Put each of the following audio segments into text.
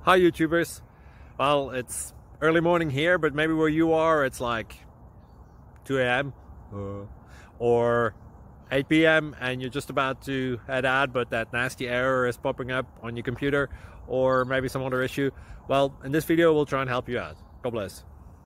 Hi YouTubers. Well, it's early morning here, but maybe where you are it's like 2 a.m. or 8 p.m. and you're just about to head out, but that nasty error is popping up on your computer, or maybe some other issue. Well, in this video we'll try and help you out. God bless.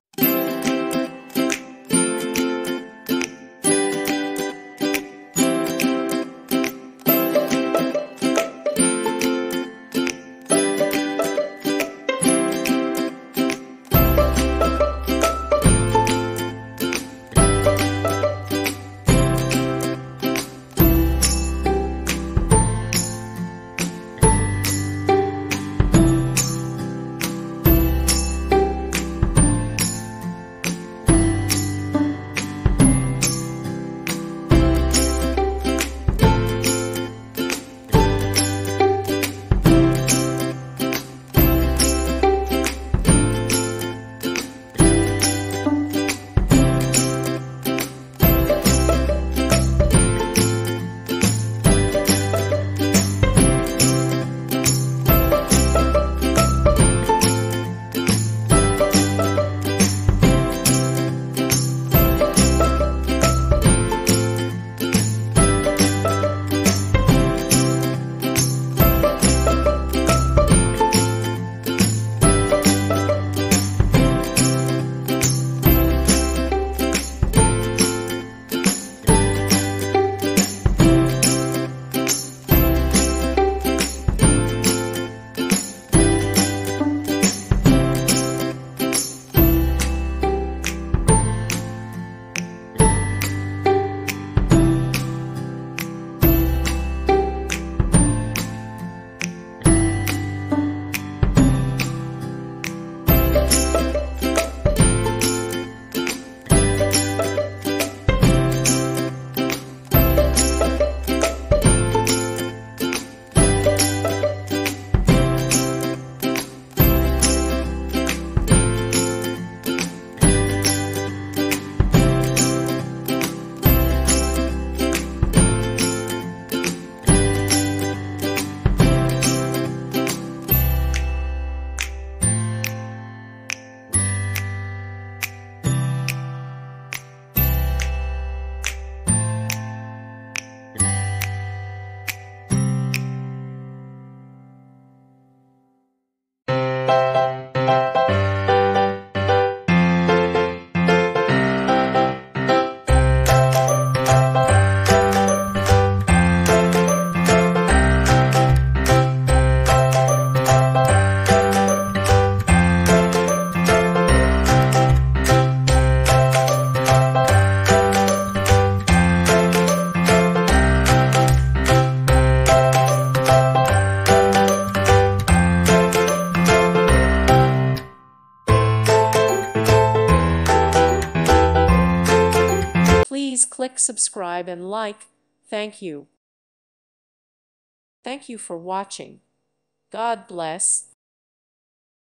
Please click subscribe and like. Thank you. Thank you for watching. God bless.